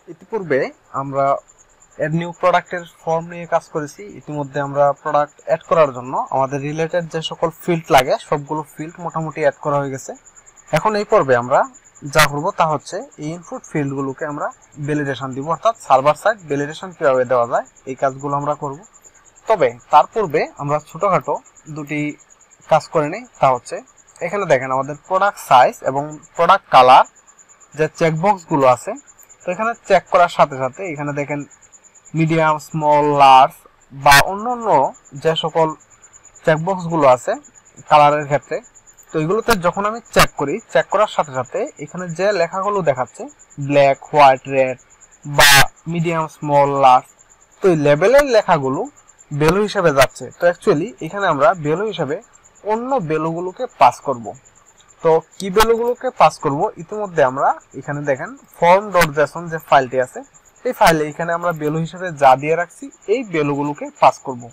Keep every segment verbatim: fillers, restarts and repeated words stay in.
ইতিপূর্বে আমরা add new প্রোডাক্টের ফর্ম নিয়ে কাজ করেছি। ইতিমধ্যে আমরা প্রোডাক্ট অ্যাড করার জন্য আমাদের রিলেটেড যে সকল ফিল্ড লাগে সবগুলো ফিল্ড মোটামুটি অ্যাড করা হয়ে গেছে। এখন এই পর্বে আমরা যা করব তা হচ্ছে এই ইনপুট ফিল্ডগুলোকে আমরা ভ্যালিডেশন দিব, অর্থাৎ সার্ভার সাইড ভ্যালিডেশন কিভাবে দেওয়া যায় এই কাজগুলো আমরা করব। তবে তার পূর্বে আমরা ছোটখাটো দুটি কাজ করে নিই। তা হচ্ছে এখানে দেখেন আমাদের প্রোডাক্ট সাইজ এবং প্রোডাক্ট কালার যে চেকবক্সগুলো আছে, তো এখানে চেক করার সাথে সাথে এখানে দেখেন মিডিয়াম, স্মল, লার্জ বা অন্য অন্য যে সকল চেকবক্সগুলো আছে কালারের ক্ষেত্রে, তো এগুলোতে যখন আমি চেক করি, চেক করার সাথে সাথে এখানে যে লেখাগুলো দেখাচ্ছে ব্ল্যাক, হোয়াইট, রেড বা মিডিয়াম, স্মল, লার্জ, তো এই লেবেলের লেখাগুলো ভ্যালু হিসেবে যাচ্ছে। তো অ্যাকচুয়ালি এখানে আমরা ভ্যালু হিসেবে অন্য ভ্যালুগুলোকে পাস করব। তো কি ভ্যালুগুলোকে পাস করব, ইতিমধ্যে আমরা এখানে দেখেন ফর্ম ডট জেসন যে ফাইলটি আছে, এই ফাইলে এখানে আমরা ভ্যালু হিসেবে যা দিয়ে রাখছি এই ভ্যালুগুলোকে পাস করব।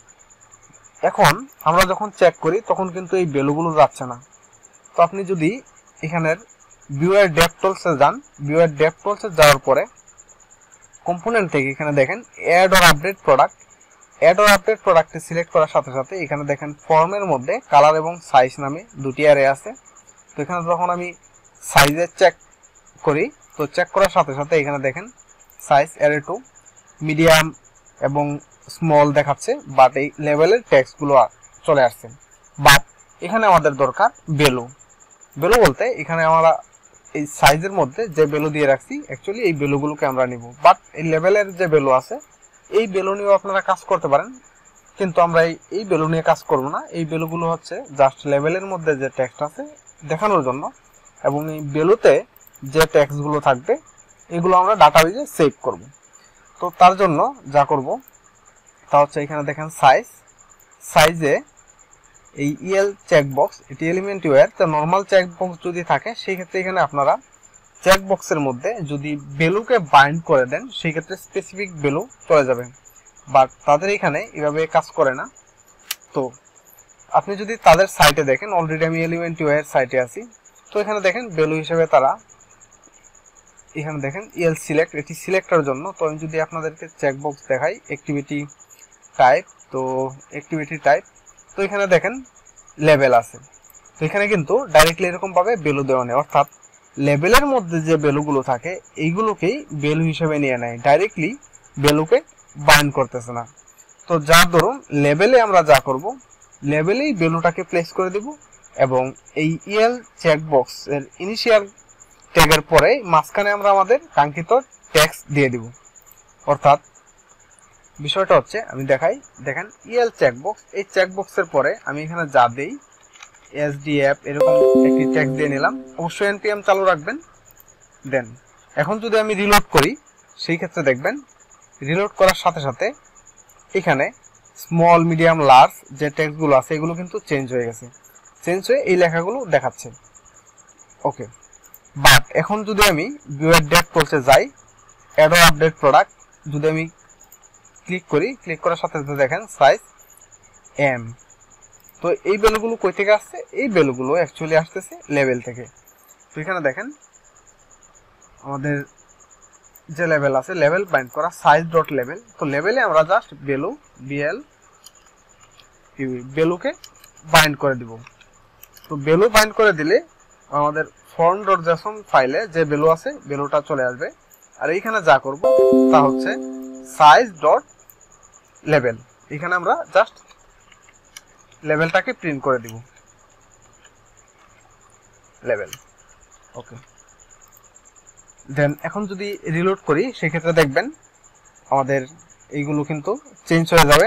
এখন আমরা যখন চেক করি তখন কিন্তু এই ভ্যালুগুলো যাচ্ছে না। তো আপনি যদি এখানের ভিউয়ার ডেপ টুলসে যান, ভিউয়ার ডেপ টুলসে যাওয়ার পরে কম্পোনেন্ট থেকে এখানে দেখেন add or update product, add or update প্রোডাক্টে সিলেক্ট করার সাথে সাথে এখানে দেখেন ফর্মের মধ্যে কালার এবং সাইজ নামে দুটি অ্যারে আছে। তো এখানে যখন আমি সাইজে চেক করি, তো চেক করার সাথে সাথে এখানে দেখেন সাইজ অ্যারে টু মিডিয়াম এবং স্মল দেখাচ্ছে, বাট এই লেভেলের টেক্সটগুলো চলে আসছে। বাট এখানে আমাদের দরকার ভ্যালু। ভ্যালু বলতে এখানে আমরা এই সাইজের মধ্যে যে ভ্যালু দিয়ে রাখছি অ্যাকচুয়ালি এই ভ্যালুগুলোকে আমরা নিব, বাট এই লেভেলের যে ভ্যালু আছে এই ভ্যালু নিয়েও আপনারা কাজ করতে পারেন, কিন্তু আমরা এই এই ভ্যালু নিয়ে কাজ করব না। এই ভ্যালুগুলো হচ্ছে জাস্ট লেভেলের মধ্যে যে টেক্সট আছে দেখানোর জন্য, এবং এই ভ্যালুতে যে টেক্সটগুলো থাকবে এগুলো আমরা ডাটাবেজে সেভ করব। তো তার জন্য যা করব তা হচ্ছে এখানে দেখেন সাইজ, সাইজে এই ইএল চেকবক্স, এটি এলিমেন্ট ওয়্যার, তো নর্মাল চেকবক্স যদি থাকে সেই ক্ষেত্রে এখানে আপনারা চেকবক্সের মধ্যে যদি ভ্যালুকে বাইন্ড করে দেন সেই ক্ষেত্রে স্পেসিফিক ভ্যালু চলে যাবে, বাট তাদের এখানে এভাবে কাজ করে না। তো আপনি যদি তাদের সাইটে দেখেন, অলরেডি আমি এলিমেন্ট ওয়্যার সাইটে আছি, তো এখানে দেখেন ভ্যালু হিসেবে তারা এখানে দেখেন ইএল সিলেক্ট, এটি সিলেক্টের জন্য। তো আমি যদি আপনাদেরকে চেকবক্স দেখাই অ্যাক্টিভিটি টাইপ, তো অ্যাক্টিভিটি টাইপ, তো এখানে দেখেন লেভেল আছে। তো এখানে কিন্তু ডাইরেক্টলি এরকম ভাবে ভ্যালু দেওয়া নেই, অর্থাৎ লেভেলের মধ্যে যে ভ্যালুগুলো থাকে এইগুলোকেই ভ্যালু হিসেবে নিয়ে নেয়, ডাইরেক্টলি ভ্যালুকে বাইন্ড করতেছে না। তো যার ধরুন লেভেলে আমরা যা করব, লেভেলেই ভ্যালুটাকে প্লেস করে দেব এবং এই ইএল চেকবক্স এর ইনিশিয়াল ট্যাগের পরে মাঝখানে আমরা আমাদের কাঙ্ক্ষিত টেক্সট দিয়ে দিব। অর্থাৎ বিষয়টা হচ্ছে আমি দেখাই, দেখেন ইএল চেকবক্স, এই চেকবক্সের পরে আমি এখানে যা দেই এসডিএফ এরকম একটি টেক্সট দিয়ে নিলাম, অবশ্যই এনপিএম চালু রাখবেন। দেন এখন যদি আমি রিলোড করি সেই ক্ষেত্রে দেখবেন রিলোড করার সাথে সাথে এখানে স্মল, মিডিয়াম, লার্জ যে টেক্সটগুলো আছে এগুলো কিন্তু চেঞ্জ হয়ে গেছে, চেঞ্জ হয়ে এই লেখাগুলো দেখাচ্ছে। ওকে, বাট এখন যদি আমি ভিউয়ার ডেপ টুলসে যাই, অ্যাড অর আপডেট প্রোডাক্ট যদি আমি ক্লিক করি, ক্লিক করার সাথে সাথে দেখেন সাইজ এম, তো এই ভ্যালুগুলো কই থেকে আসছে, এই ভ্যালুগুলো অ্যাকচুয়ালি আসতেছে লেভেল থেকে। তো এখানে দেখেন আমাদের যে লেভেল আছে, লেভেল বাইন্ড করা সাইজ ডট লেভেল, তো লেভেলে আমরা জাস্ট ভ্যালু বিএল ভ্যালুকে বাইন্ড করে দিব। তো ভ্যালু বাইন্ড করে দিলে আমাদের ফর্ম ডট জেসন ফাইলে যে ভ্যালু আছে ভ্যালুটা চলে আসবে। আর এইখানে যা করব তা হচ্ছে সাইজ ডট লেভেল, এখানে আমরা জাস্ট লেভেলটাকে প্রিন্ট করে দিব, লেভেল। ওকে, দেন এখন যদি রিলোড করি সেক্ষেত্রে দেখবেন আমাদের এইগুলো কিন্তু চেঞ্জ হয়ে যাবে।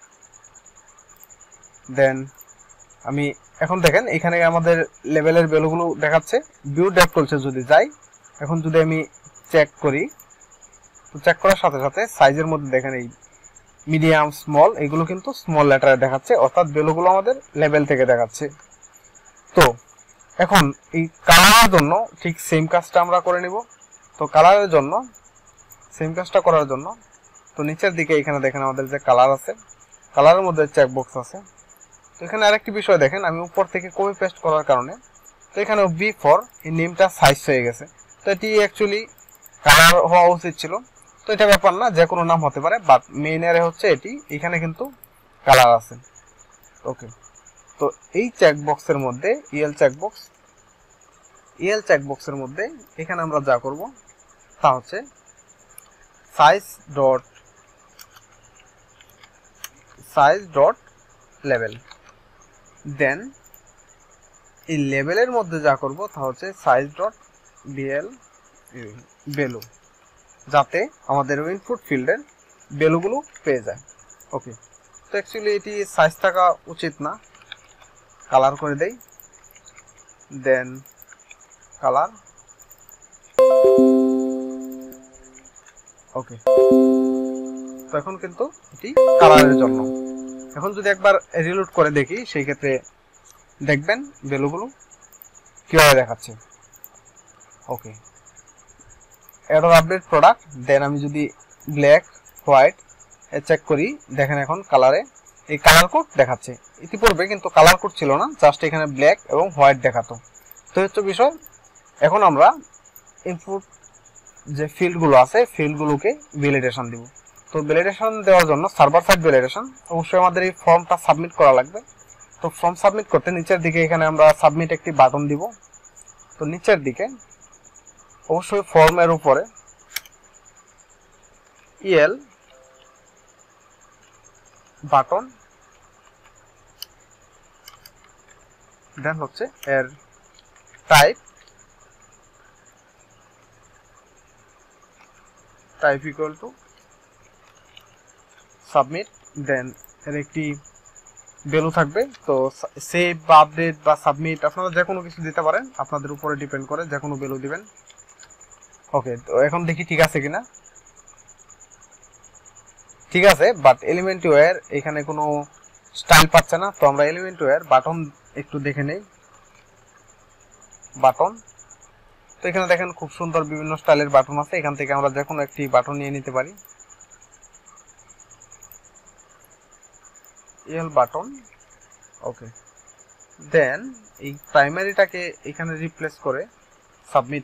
দেন আমি এখন দেখেন এখানে আমাদের লেভেলের ভ্যালুগুলো দেখাচ্ছে। ভিউ ডেপ টুলসে যদি যাই, এখন যদি আমি চেক করি, তো চেক করার সাথে সাথে সাইজের মধ্যে দেখেন এই মিডিয়াম, স্মল এগুলো কিন্তু স্মল লেটারে দেখাচ্ছে, অর্থাৎ ভ্যালুগুলো আমাদের লেভেল থেকে দেখাচ্ছে। তো এখন এই কালারের জন্য ঠিক সেম কাজটা আমরা করে নিব। তো কালারের জন্য সেম কাজটা করার জন্য তো নিচের দিকে এখানে দেখেন আমাদের যে কালার আছে, কালারের মধ্যে চেকবক্স আছে। তো এখানে আরেকটি বিষয় দেখেন, আমি উপর থেকে কপি পেস্ট করার কারণে তো এখানে বি ফর এই নেমটা সাইজ হয়ে গেছে। তো এটি অ্যাকচুয়ালি কালার হওয়া উচিত ছিল, তো এটা ব্যাপার না, যে কোনো নাম হতে পারে, বাট মেইন অ্যারে হচ্ছে এটি, এখানে কিন্তু কালার আছে। ওকে, তো এই চেকবক্সের মধ্যে ইএল চেকবক্স ইএল চেকবক্সের মধ্যে এখানে আমরা যা করব তা হচ্ছে size dot size dot level. Then এই লেভেলের মধ্যে যা করব তা হচ্ছে সাইজ ডট বিএল ভ্যালু, যাতে আমাদের ইনপুট ফিল্ডের ভ্যালুগুলো পেয়ে যায়। ওকে, তো অ্যাকচুয়ালি এটি সাইজ থাকা উচিত না, কালার করে দেই, দেন কালার। ওকে, তো এখন কিন্তু এটি কালারের জন্য। এখন যদি একবার রিলোড করে দেখি সেই ক্ষেত্রে দেখবেন ভ্যালুগুলো কিভাবে দেখাচ্ছে। ওকে, অ্যাডর আপডেট প্রোডাক্ট, দেন আমি যদি ব্ল্যাক হোয়াইট চেক করি, দেখেন এখন কালারে এই কালার কোড দেখাচ্ছে। ইতিপূর্বে কিন্তু কালার কোড ছিল না, জাস্ট এখানে ব্ল্যাক এবং হোয়াইট দেখাতো। তো হচ্ছে বিষয়, এখন আমরা ইনপুট যে ফিল্ডগুলো আছে ফিল্ডগুলোকে ভ্যালিডেশন দিব। তো ভ্যালিডেশন দেওয়ার জন্য সার্ভার সাইড ভ্যালিডেশন অবশ্যই আমাদের এই ফর্মটা সাবমিট করা লাগবে। তো ফর্ম সাবমিট করতে নিচের দিকে এখানে আমরা সাবমিট একটি বাটন দিব। তো নিচের দিকে অবশ্যই ফর্মের উপরে ইএল বাটন, দেন হচ্ছে এর type type equal to submit, then এর একটি ভ্যালু থাকবে। তো সেভ বা আপডেট বা সাবমিট আপনারা যে কোনো কিছু দিতে পারেন, আপনাদের উপরে ডিপেন্ড করে, যে কোনো ভ্যালু দিবেন। ওকে, তো এখন দেখি ঠিক আছে কিনা। ঠিক আছে, বাট এলিমেন্টওয়্যার এখানে কোনো স্টাইল পাচ্ছে না। তো আমরা এলিমেন্টওয়্যার বাটন একটু দেখে নেই। বাটন, তো এখানে দেখেন খুব সুন্দর বিভিন্ন স্টাইলের বাটন আছে, এখান থেকে আমরা যে কোনো একটি বাটন নিয়ে নিতে পারি। এল বাটন। ওকে, দেন এই প্রাইমারিটাকে এখানে রিপ্লেস করে submit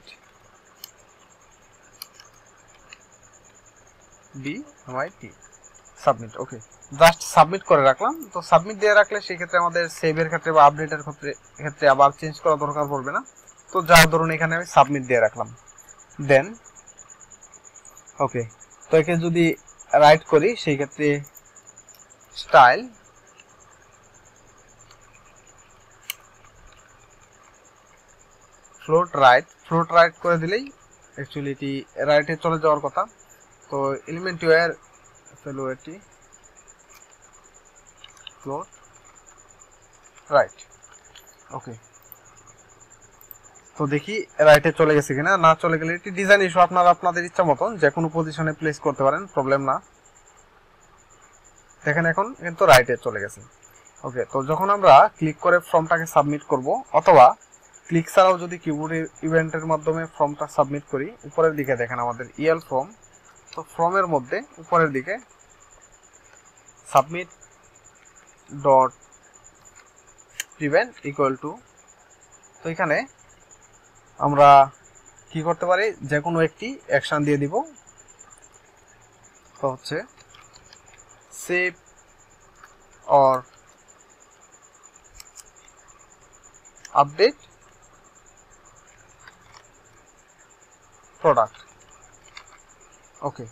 B Y T submit. Okay, just submit করে রাখলাম। তো সাবমিট দিয়ে রাখলে সেই ক্ষেত্রে আমাদের সেভের ক্ষেত্রে বা আপডেটের ক্ষেত্রে ক্ষেত্রে আবার চেঞ্জ করা দরকার পড়বে না। তো যার ধরুন এখানে আমি সাবমিট দিয়ে রাখলাম, দেন ওকে। তো একে যদি রাইট করি সেই ক্ষেত্রে style float right float right করে দিলেই অ্যাকচুয়ালি এটি রাইটে চলে যাওয়ার কথা। তো এলিমেন্টওয়্যার ফেলো এটি ফ্লোট রাইট। ওকে, তো দেখি রাইটে চলে গেছে কিনা। না চলে গেলে এটি ডিজাইন ইস্যু, আপনারা আপনাদের ইচ্ছা মতন যে কোনো পজিশনে প্লেস করতে পারেন, প্রবলেম না। দেখেন এখন কিন্তু রাইটে চলে গেছে। ওকে, তো যখন আমরা ক্লিক করে ফর্মটাকে সাবমিট করব, অথবা ক্লিক ছাড়াও যদি কিবোর্ড ইভেন্টের মাধ্যমে ফর্মটা সাবমিট করি, উপরের দিকে দেখেন আমাদের ইএল ফর্ম। তো ফর্মের মধ্যে উপরের দিকে submit dot prevent equal to, তো এখানে আমরা কি করতে পারি, যে কোনো একটি অ্যাকশন দিয়ে দিব। তো হচ্ছে save or update product. Okay,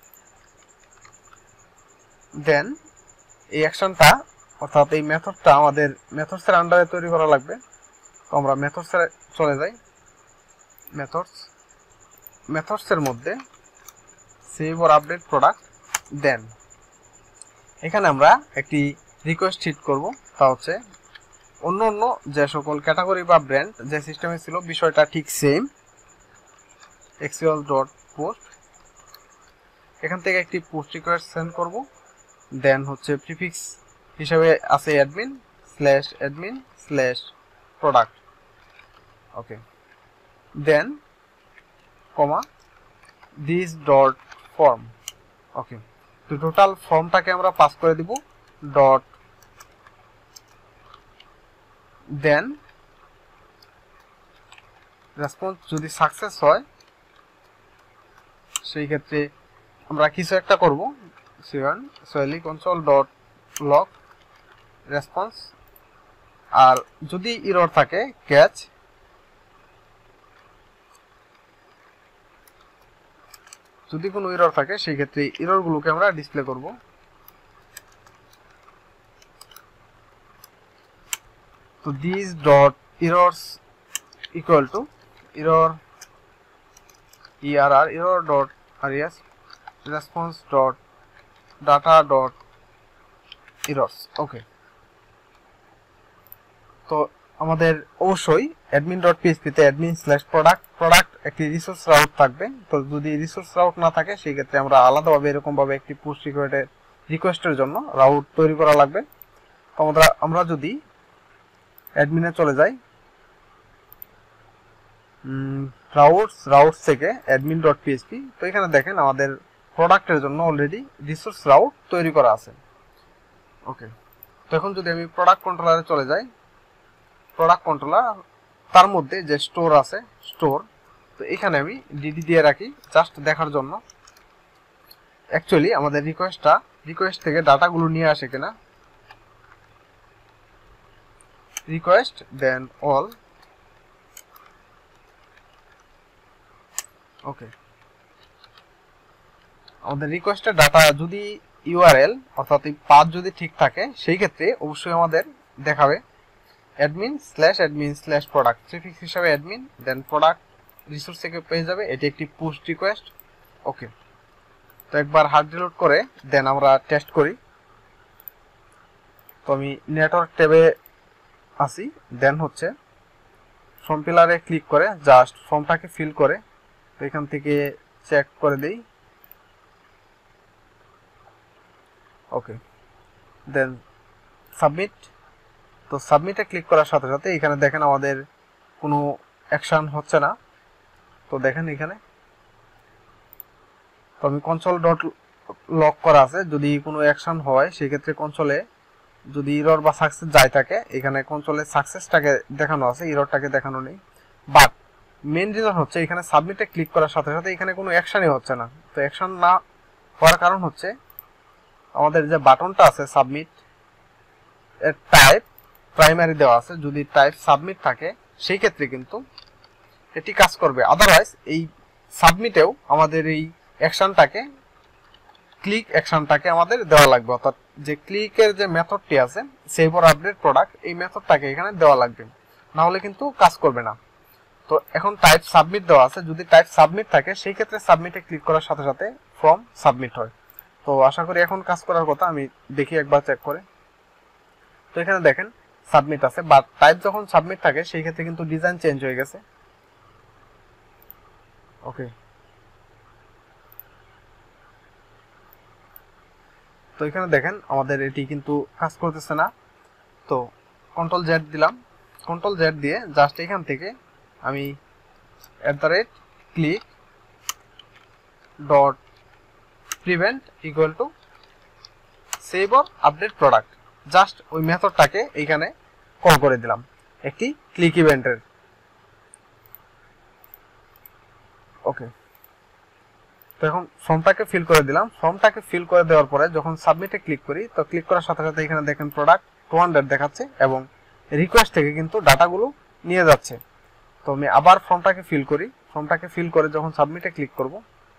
then এই অ্যাকশনটা অর্থাৎ এই মেথডটা আমাদের মেথডসের আন্ডারে তৈরি করা লাগবে। তো আমরা মেথডসে চলে যাই, মেথডস মেথডসের মধ্যে save or update product, then এখানে আমরা একটি রিকোয়েস্ট হিট করব। তা হচ্ছে অন্য অন্য যে সকল ক্যাটাগরি বা ব্র্যান্ড যে সিস্টেমে ছিল বিষয়টা ঠিক সেম, এক্সিওল ডট পোস্ট, এখান থেকে একটি পোস্ট রিকোয়েস্ট সেন্ড করব। দেন হচ্ছে প্রিফিক্স হিসাবে আছে admin slash admin slash product. Okay, then comma this dot form. Okay, তো টোটাল ফর্মটাকে আমরা পাস করে দিব ডট, দেন রেসপন্স যদি সাকসেস হয় সেই ক্ষেত্রে আমরা কিছু একটা করব সিওয়ান সোয়েলি কনসোল ডট লগ রেসপন্স আর যদি এরর থাকে ক্যাচ যদি কোনো এরর থাকে সেই ক্ষেত্রে এরর গুলোকে আমরা ডিসপ্লে করব তো this dot errors equal to error err error dot res response dot data dot errors okay তো আমাদের অবশ্যই admin dot php তে admin slash product product একটি রিসোর্স রাউট থাকবে তো যদি রিসোর্স রাউট না থাকে সেই ক্ষেত্রে আমরা আলাদাভাবে এরকম ভাবে একটি পুশ রিকোয়েস্টের রিকোয়েস্টের জন্য রাউট তৈরি করা লাগবে তো আমরা আমরা যদি অ্যাডমিনে চলে যাই রাউটস রাউটস থেকে admin dot php তো এখানে দেখেন আমাদের প্রোডাক্টের জন্য অলরেডি রিসোর্স রাউট তৈরি করা আছে ওকে তো এখন যদি আমি প্রোডাক্ট কন্ট্রোলারে চলে যাই প্রোডাক্ট কন্ট্রোলার তার মধ্যে যে স্টোর আছে স্টোর তো এখানে আমি ডিডি দিয়ে রাখি জাস্ট দেখার জন্য অ্যাকচুয়ালি আমাদের রিকোয়েস্টটা রিকোয়েস্ট থেকে ডাটাগুলো নিয়ে আসে কিনা রিকোয়েস্ট দেন অল ওকে আমাদের রিকোয়েস্টের ডাটা যদি ইউআরএল অর্থাৎ এই পাথ যদি ঠিক থাকে সেই ক্ষেত্রে অবশ্যই আমাদের দেখাবে admin slash admin slash product prefix হিসেবে admin দেন প্রোডাক্ট রিসোর্স থেকে পেয়ে যাবে এটি একটি পুশ রিকোয়েস্ট ওকে তো একবার হার্ড রিলোড করে দেন আমরা টেস্ট করি তো আমি নেটওয়ার্ক ট্যাবে আসি দেন হচ্ছে ফর্ম পিলারে ক্লিক করে জাস্ট ফর্মটাকে ফিল করে তো এখান থেকে চেক করে দেই ওকে দেন সাবমিট তো সাবমিটে ক্লিক করার সাথে সাথে এখানে দেখেন আমাদের কোনো অ্যাকশন হচ্ছে না তো দেখেন এখানে তো আমি কনসোল ডট লক করা আছে যদি কোনো অ্যাকশন হয় সেই ক্ষেত্রে কনসোলে যদি এরর বা সাকসেস যায় থাকে এখানে কনসোলে সাকসেসটাকে দেখানো আছে এররটাকে দেখানো নেই বাট মেইন রিজন হচ্ছে এখানে সাবমিটে ক্লিক করার সাথে সাথে এখানে কোনো অ্যাকশনই হচ্ছে না তো অ্যাকশন না হওয়ার কারণ হচ্ছে আমাদের যে বাটনটা আছে সাবমিট এর টাইপ প্রাইমারি দেওয়া আছে যদি টাইপ সাবমিট থাকে সেই ক্ষেত্রে কিন্তু এটি কাজ করবে আদারওয়াইজ এই সাবমিটেও আমাদের এই অ্যাকশনটাকে ক্লিক অ্যাকশনটাকে আমাদের দেওয়া লাগবে অর্থাৎ যে ক্লিকের যে মেথডটি আছে সেভ অর আপডেট প্রোডাক্ট এই মেথডটাকে এখানে দেওয়া লাগবে না হলে কিন্তু কাজ করবে না তো এখন টাইপ সাবমিট দেওয়া আছে যদি টাইপ সাবমিট থাকে সেই ক্ষেত্রে সাবমিটে ক্লিক করার সাথে সাথে ফর্ম সাবমিট হয় তো আশা করি এখন কাজ করার কথা আমি দেখি একবার চেক করে তো এখানে দেখেন সাবমিট আছে বাট টাইপ যখন সাবমিট থাকে সেই ক্ষেত্রে কিন্তু ডিজাইন চেঞ্জ হয়ে গেছে ওকে তো এখানে দেখেন আমাদের এটি কিন্তু কাজ করতেছে না তো কন্ট্রোল জেড দিলাম কন্ট্রোল জেড দিয়ে জাস্ট এখান থেকে আমি at the rate click dot prevent equal to save or update product just ওই মেথডটাকে এইখানে কল করে দিলাম একটি ক্লিক ইভেন্টের ওকে তো এখন ফর্মটাকে ফিল করে দিলাম ফর্মটাকে ফিল করে দেওয়ার পরে যখন সাবমিটে ক্লিক করি তো ক্লিক করার সাথে সাথে এখানে দেখেন প্রোডাক্ট টু হান্ড্রেড দেখাচ্ছে এবং রিকোয়েস্ট থেকে কিন্তু ডাটাগুলো নিয়ে যাচ্ছে তো আমি আবার ফর্মটাকে ফিল করি ফর্মটাকে ফিল করে যখন সাবমিটে ক্লিক করব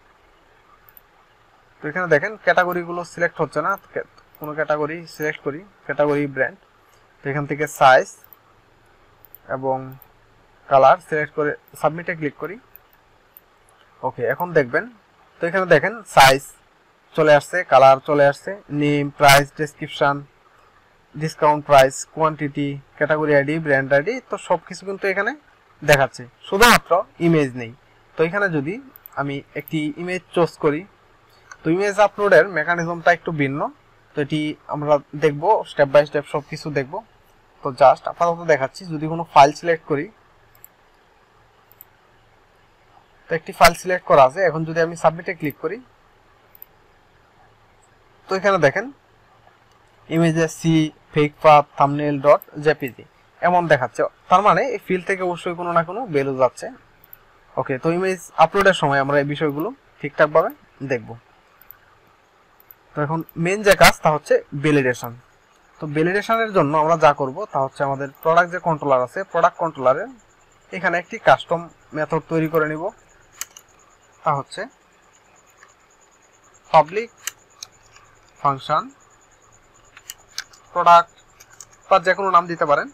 তো এখানে দেখেন ক্যাটাগরিগুলো সিলেক্ট হচ্ছে না কোনো ক্যাটাগরি সিলেক্ট করি ক্যাটাগরি ব্র্যান্ড তো এখান থেকে সাইজ এবং কালার সিলেক্ট করে সাবমিটে ক্লিক করি ওকে এখন দেখবেন তো এখানে দেখেন সাইজ চলে আসছে কালার চলে আসছে name price description discount price quantity category ID brand ID তো সব কিছু কিন্তু এখানে দেখাচ্ছে শুধুমাত্র ইমেজ নেই তো এখানে যদি আমি একটি ইমেজ চুজ করি তো ইমেজ আপলোডের মেকানিজমটা একটু ভিন্ন তো এটি আমরা দেখব স্টেপ বাই স্টেপ সব কিছু দেখব তো জাস্ট আপাতত দেখাচ্ছি যদি কোনো ফাইল সিলেক্ট করি তো একটি ফাইল সিলেক্ট করা আছে এখন যদি আমি সাবমিটে ক্লিক করি তো এখানে দেখেন ইমেজে C fake path thumbnail dot JPG এমন দেখাচ্ছে তার মানে এই ফিল্ড থেকে অবশ্যই কোনো না কোনো ভ্যালু যাচ্ছে ওকে তো ইমেজ আপলোডের সময় আমরা এই বিষয়গুলো ঠিকঠাকভাবে দেখব। তো এখন মেন যে কাজ তা হচ্ছে ভ্যালিডেশন। তো ভ্যালিডেশনের জন্য আমরা যা করব তা হচ্ছে আমাদের প্রোডাক্ট যে কন্ট্রোলার আছে, প্রোডাক্ট কন্ট্রোলারে এখানে একটি কাস্টম মেথড তৈরি করে নিব। তা হচ্ছে পাবলিক ফাংশন প্রোডাক্ট, বা যে কোনো নাম দিতে পারেন,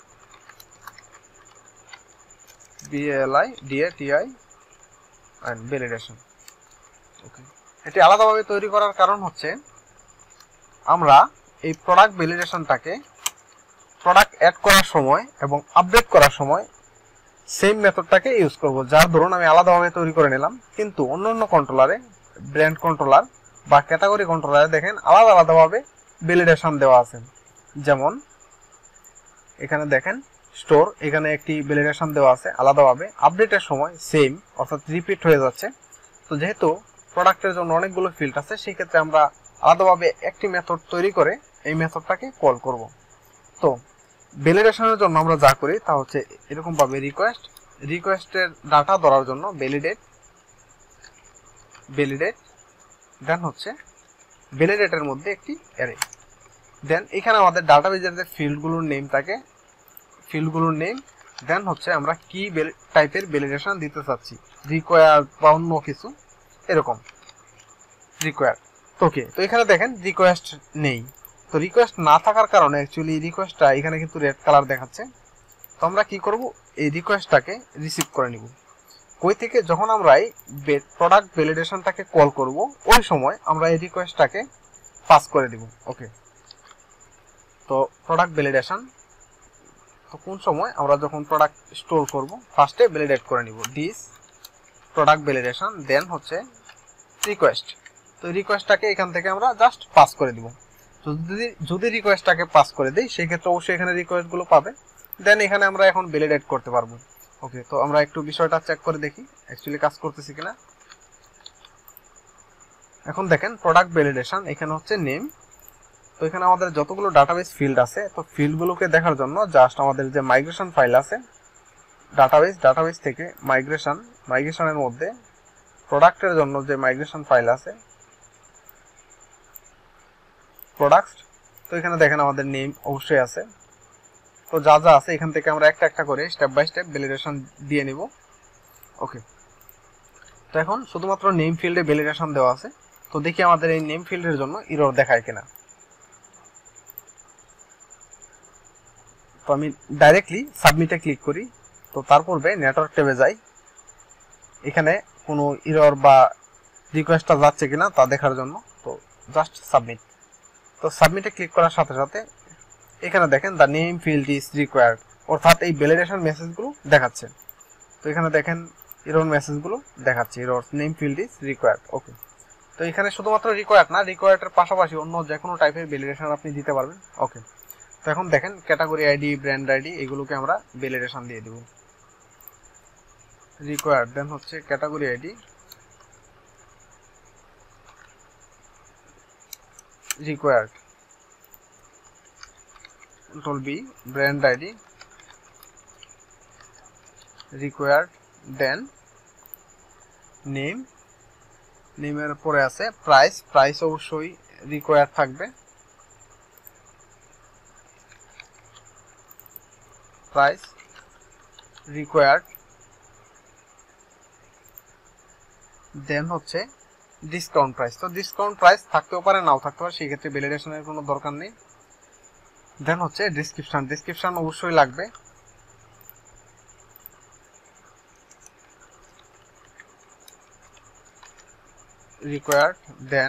বিএলআই ডিএটিআই এন্ড ভ্যালিডেশন। ওকে, এটি আলাদাভাবে তৈরি করার কারণ হচ্ছে আমরা এই প্রোডাক্ট ভ্যালিডেশনটাকে প্রোডাক্ট অ্যাড করার সময় এবং আপডেট করার সময় সেম মেথডটাকে ইউজ করব। যার ধরুন আমি আলাদাভাবে তৈরি করে নিলাম, কিন্তু অন্য অন্য কন্ট্রোলারে, ব্র্যান্ড কন্ট্রোলার বা ক্যাটাগরি কন্ট্রোলারে দেখেন আলাদা আলাদাভাবে ভ্যালিডেশন দেওয়া আছে। যেমন এখানে দেখেন স্টোর, এখানে একটি ভ্যালিডেশন দেওয়া আছে আলাদাভাবে, আপডেটের সময় সেম অর্থাৎ রিপিট হয়ে যাচ্ছে। তো যেহেতু প্রোডাক্টের জন্য অনেকগুলো ফিল্ড আছে, সেই ক্ষেত্রে আমরা আলাদাভাবে একটি মেথড তৈরি করে এই মেথডটাকে কল করব। তো ভ্যালিডেশনের জন্য আমরা যা করি তা হচ্ছে এরকম ভাবে রিকোয়েস্ট, রিকোয়েস্টের ডাটা ধরার জন্য ভ্যালিডেট, ভ্যালিডেট দেন হচ্ছে ভ্যালিডেটের মধ্যে একটি অ্যারে, দেন এখানে আমাদের ডাটাবেজের যে ফিল্ডগুলোর নেম থাকে, ফিল্ডগুলোর নেম, দেন হচ্ছে আমরা কি টাইপের ভ্যালিডেশন দিতে চাচ্ছি, রিকোয়ার বা অন্য কিছু এরকম রিকোয়ার। ওকে, তো এখানে দেখেন রিকোয়েস্ট নেই। তো রিকোয়েস্ট না থাকার কারণে অ্যাকচুয়ালি রিকোয়েস্টটা এখানে কিন্তু রেড কালার দেখাচ্ছে। তো আমরা কি করব, এই রিকোয়েস্টটাকে রিসিভ করে নিব। কই থেকে, যখন আমরা এই প্রোডাক্ট ভ্যালিডেশনটাকে কল করব ওই সময় আমরা এই রিকোয়েস্টটাকে পাস করে দিব। ওকে, তো প্রোডাক্ট ভ্যালিডেশন, তো কোন সময় আমরা যখন প্রোডাক্ট স্টোর করব ফার্স্টে ভ্যালিডেট করে নিব দিস প্রোডাক্ট ভ্যালিডেশন, দেন হচ্ছে রিকোয়েস্ট। তো রিকোয়েস্টটাকে এখান থেকে আমরা জাস্ট পাস করে দিব। তো যদি যদি রিকোয়েস্টটাকে পাস করে দেই সেই ক্ষেত্রে অবশ্যই এখানে রিকোয়েস্টগুলো পাবে, দেন এখানে আমরা এখন ভ্যালিডেট করতে পারবো। ওকে, তো আমরা একটু বিষয়টা চেক করে দেখি অ্যাকচুয়ালি কাজ করতেছে কিনা। এখন দেখেন প্রোডাক্ট ভ্যালিডেশন, এখানে হচ্ছে নেম। তো এখানে আমাদের যতগুলো ডাটাবেস ফিল্ড আছে, তো ফিল্ডগুলোকে দেখার জন্য জাস্ট আমাদের যে মাইগ্রেশন ফাইল আছে ডাটাবেস, ডাটাবেস থেকে মাইগ্রেশন, মাইগ্রেশনের মধ্যে প্রোডাক্টের জন্য যে মাইগ্রেশন ফাইল আছে প্রোডাক্ট, তো এখানে দেখেন আমাদের নেম অবশ্যই আছে। তো যা যা আছে এখান থেকে আমরা একটা একটা করে স্টেপ বাই স্টেপ ভ্যালিডেশন দিয়ে নিব। ওকে, তো এখন শুধুমাত্র নেম ফিল্ডে ভ্যালিডেশন দেওয়া আছে। তো দেখি আমাদের এই নেম ফিল্ডের জন্য এরর দেখায় কিনা। তো আমি ডাইরেক্টলি সাবমিটে ক্লিক করি। তো তার পূর্বে নেটওয়ার্ক ট্যাবে যাই, এখানে কোনো এরর বা রিকোয়েস্টটা যাচ্ছে কিনা তা দেখার জন্য। তো জাস্ট সাবমিট। তো সাবমিটে ক্লিক করার সাথে সাথে এখানে দেখেন the name field is required, অর্থাৎ এই ভ্যালিডেশন মেসেজগুলো দেখাচ্ছে। তো এখানে দেখেন এরর মেসেজগুলো দেখাচ্ছে, error name field is required. Okay, তো এখানে শুধুমাত্র রিকোয়ার্ড না, রিকোয়ার্ডের পাশাপাশি অন্য যে কোনো টাইপের ভ্যালিডেশন আপনি দিতে পারবেন। ওকে, তো এখন দেখেন ক্যাটাগরি আইডি, ব্র্যান্ড আইডি এগুলোকে আমরা ভ্যালিডেশন দিয়ে দেব। রিকোয়ার্ড দেন হচ্ছে category ID, required control B, brand ID required, then name, নেমের পরে আছে প্রাইস, প্রাইস অবশ্যই রিকোয়ার্ড থাকবে, প্রাইস রিকোয়ার্ড, দেন হচ্ছে ডিসকাউন্ট প্রাইস। তো ডিসকাউন্ট প্রাইস থাকতেও পারে নাও থাকতে পারে, সেই ক্ষেত্রে ভ্যালিডেশনের কোনো দরকার নেই। দেন হচ্ছে ডেসক্রিপশন, ডেসক্রিপশন অবশ্যই লাগবে। রিকোয়ার্ড, দেন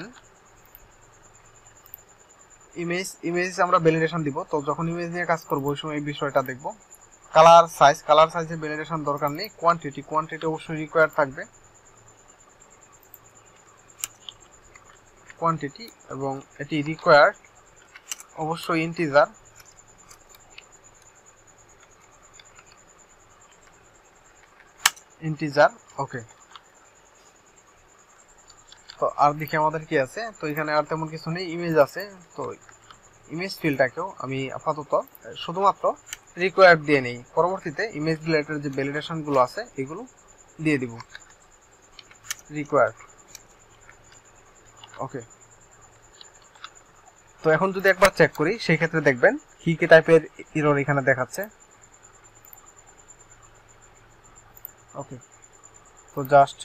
ইমেজ, ইমেজ আমরা ভ্যালিডেশন দিব। তো যখন ইমেজ নিয়ে কাজ করবো ওই সময় এই বিষয়টা দেখব। কালার সাইজ, কালার সাইজে ভ্যালিডেশন দরকার নেই। কোয়ান্টিটি, কোয়ান্টিটি অবশ্যই রিকোয়ার্ড থাকবে, কোয়ান্টিটি, এবং এটি রিকোয়ার্ড অবশ্যই ইন্টিজার, ইন্টিজার। ওকে, তো আর দেখি আমাদের কি আছে। তো এখানে আর তেমন কিছু নেই, ইমেজ আছে। তো ইমেজ ফিল্ডটাকেও আমি আপাতত শুধুমাত্র রিকোয়ার্ড দিয়ে নেই, পরবর্তীতে ইমেজ রিলেটেড যে ভ্যালিডেশন গুলো আছে এগুলো দিয়ে দিব। রিকোয়ার্ড, ওকে, তো এখন যদি একবার চেক করি সেই ক্ষেত্রে দেখবেন কি কি টাইপের এরর এখানে দেখাচ্ছে। ওকে, তো জাস্ট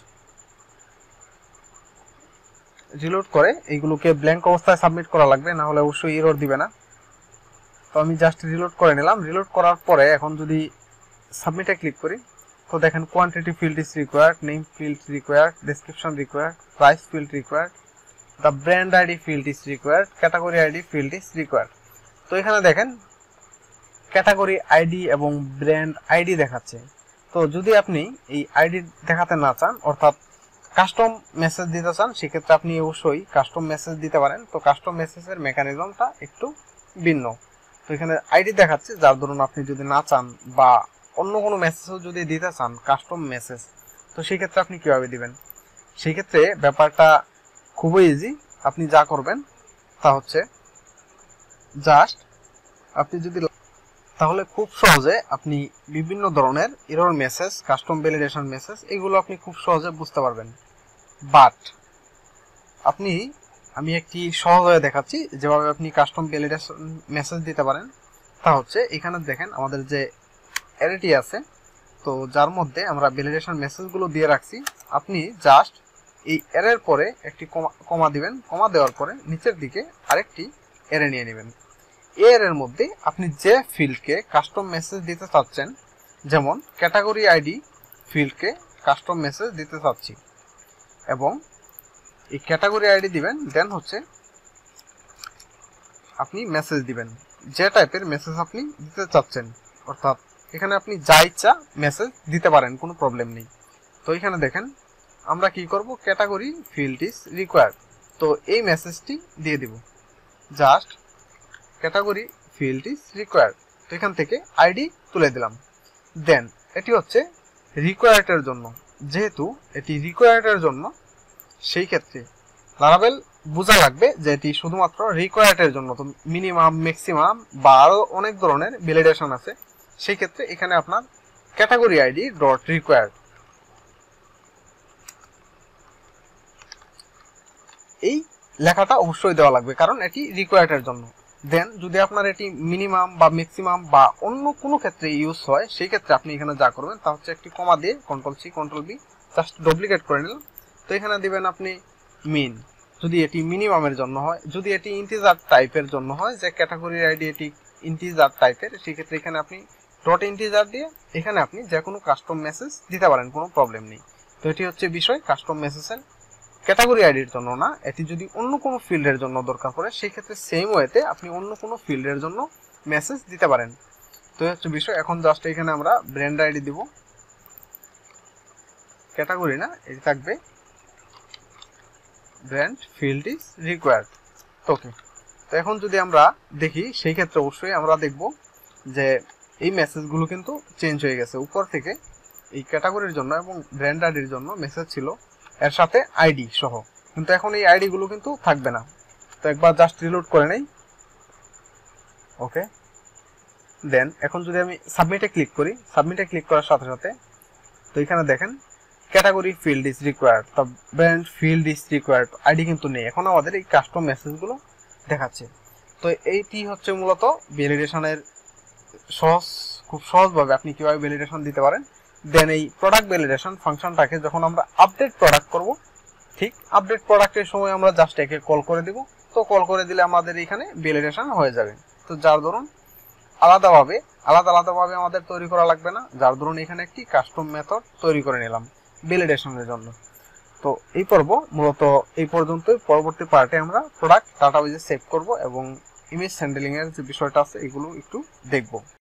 রিলোড করে এইগুলোকে ব্ল্যাঙ্ক অবস্থায় সাবমিট করা লাগবে, না হলে অবশ্যই এরর দিবে না। তো আমি জাস্ট রিলোড করে নিলাম। রিলোড করার পরে এখন যদি সাবমিটে ক্লিক করি তো দেখেন quantity field is required, name field required, description required, price field required, the brand ID field is required, category ID field is required. তো এখানে দেখেন ক্যাটাগরি আইডি এবং ব্র্যান্ড আইডি দেখাচ্ছে। তো যদি আপনি এই আইডি দেখাতে না চান, অর্থাৎ কাস্টম মেসেজ দিতে চান, সেক্ষেত্রে আপনি অবশ্যই কাস্টম মেসেজ দিতে পারেন। তো কাস্টম মেসেজের মেকানিজমটা একটু ভিন্ন। তো এখানে আইডি দেখাচ্ছে, যার ধরুন আপনি যদি না চান বা অন্য কোনো মেসেজও যদি দিতে চান কাস্টম মেসেজ, তো সেক্ষেত্রে আপনি কিভাবে দিবেন? সেই ক্ষেত্রে ব্যাপারটা খুবই ইজি। আপনি যা করবেন তা হচ্ছে জাস্ট আপনি যদি তাহলে খুব সহজে আপনি বিভিন্ন ধরনের error message, custom validation message, এগুলো আপনি খুব সহজে বুঝতে পারবেন। বাট আপনি আমি একটি সহজ হয়ে দেখাচ্ছি যেভাবে আপনি কাস্টম ভ্যালিডেশন মেসেজ দিতে পারেন। তা হচ্ছে এখানে দেখেন আমাদের যে অ্যারেটি আছে, তো যার মধ্যে আমরা ভ্যালিডেশন মেসেজগুলো দিয়ে রাখছি। আপনি জাস্ট এই অ্যারের পরে একটি কমা কমা দিবেন। কমা দেওয়ার পরে নিচের দিকে আরেকটি অ্যারে নিয়ে নেবেন। এর মধ্যে আপনি যে ফিল্ডকে কাস্টম মেসেজ দিতে চাচ্ছেন, যেমন ক্যাটাগরি আইডি ফিল্ডকে কাস্টম মেসেজ দিতে চাচ্ছি, এবং এই ক্যাটাগরি আইডি দিবেন। দেন হচ্ছে আপনি মেসেজ দিবেন, যে টাইপের মেসেজ আপনি দিতে চাচ্ছেন। অর্থাৎ এখানে আপনি যা ইচ্ছা মেসেজ দিতে পারেন, কোনো প্রবলেম নেই। তো এখানে দেখেন আমরা কি করব, ক্যাটাগরি ফিল্ড ইজ রিকোয়ার্ড। তো এই মেসেজটি দিয়ে দিব, just category field is required. তো এখান থেকে আইডি তুলে দিলাম। দেন এটি হচ্ছে রিকোয়ার্ডের জন্য, যেহেতু এটি রিকোয়ার্ডের জন্য সেই ক্ষেত্রে লারাভেল বোঝা লাগবে যে এটি শুধুমাত্র রিকোয়ার্ডের জন্য। তো মিনিমাম, ম্যাক্সিমাম বা আরো অনেক ধরনের ভ্যালিডেশন আছে। সেই ক্ষেত্রে এখানে আপনার ক্যাটাগরি আইডি ডট রিকোয়ার্ড এই লেখাটা অবশ্যই দেওয়া লাগবে, কারণ এটি রিকোয়ার্ডের জন্য। দেন যদি আপনার এটি মিনিমাম বা ম্যাক্সিমাম বা অন্য কোনো ক্ষেত্রে ইউজ হয়, সেই ক্ষেত্রে আপনি এখানে যা করবেন তা হচ্ছে একটি কমা দিয়ে control C control B just duplicate করে নিলাম। তো এখানে দিবেন আপনি মিন, যদি এটি মিনিমামের জন্য হয়। যদি এটি ইন্টিজার টাইপের জন্য হয়, যে ক্যাটাগরি আইডি এটি ইন্টিজার টাইপের, সেক্ষেত্রে এখানে আপনি ডট ইন্টিজার দিয়ে এখানে আপনি যে কোনো কাস্টম মেসেজ দিতে পারেন, কোনো প্রবলেম নেই। তো এটি হচ্ছে বিষয় কাস্টম মেসেজের ক্যাটাগরি আইডির জন্য না। এটি যদি অন্য কোনো ফিল্ডের জন্য দরকার পড়ে, সেই ক্ষেত্রে সেম ওয়েতে আপনি অন্য কোনো ফিল্ডের জন্য মেসেজ দিতে পারেন। তো হচ্ছে বিষয়। এখন জাস্ট এখানে আমরা ব্র্যান্ড আইডি দিব, ক্যাটাগরি না, এটি থাকবে brand field is required. Okay, তো এখন যদি আমরা দেখি সেই ক্ষেত্রে অবশ্যই আমরা দেখব যে এই মেসেজগুলো কিন্তু চেঞ্জ হয়ে গেছে। উপর থেকে এই ক্যাটাগরির জন্য এবং ব্র্যান্ড আইডির জন্য মেসেজ ছিল এর সাথে আইডি সহ, কিন্তু এখন এই আইডি গুলো কিন্তু থাকবে না। তো একবার জাস্ট রিলোড করে নেই। ওকে, দেন এখন যদি আমি সাবমিটে ক্লিক করি, সাবমিটে ক্লিক করার সাথে সাথে তো এখানে দেখেন ক্যাটাগরি ফিল্ড ইজ রিকোয়ার্ড, তো brand field is required, ID কিন্তু নেই। এখন আমাদের এই কাস্টম মেসেজগুলো দেখাচ্ছে। তো এইটি হচ্ছে মূলত ভ্যালিডেশনের সহজ, খুব সহজভাবে আপনি কিভাবে ভ্যালিডেশন দিতে পারেন। দেন এই প্রোডাক্ট ভ্যালিডেশন ফাংশনটাকে যখন আমরা আপডেট প্রোডাক্ট করব, ঠিক আপডেট প্রোডাক্টের সময় আমরা জাস্ট একে কল করে দিব। তো কল করে দিলে আমাদের এখানে ভ্যালিডেশন হয়ে যাবে। তো যার ধরুন আলাদাভাবে আলাদা আলাদাভাবে আমাদের তৈরি করা লাগবে না। যার ধরুন এখানে একটি কাস্টম মেথড তৈরি করে নিলাম ভ্যালিডেশনের জন্য। তো এই পর্ব মূলত এই পর্যন্তই। পরবর্তী পার্টে আমরা প্রোডাক্ট ডাটাবেজে সেভ করব এবং ইমেজ হ্যান্ডলিং এর যে বিষয়টা আছে এগুলো একটু দেখব।